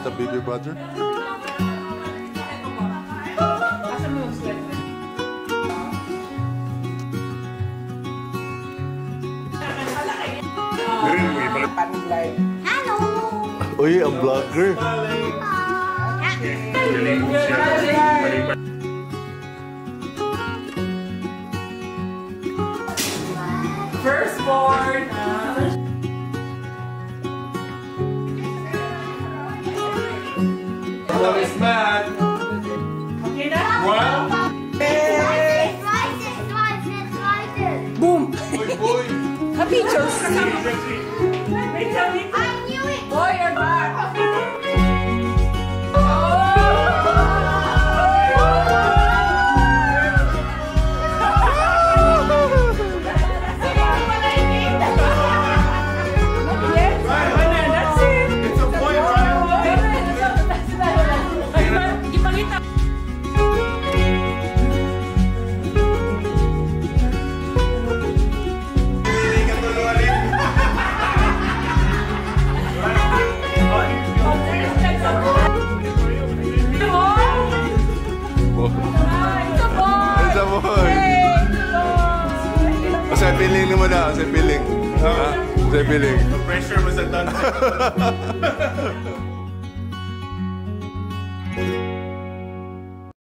a baby brother? Hello! Uy, ang vlogger. Firstborn! What is mad? Okay na? Wow! Boom! Boy, boy! Ka-pictures! I knew it! Boy, you're back! Sa feeling naman na, sa feeling. Ha? Sa feeling. Pressure mo sa dance.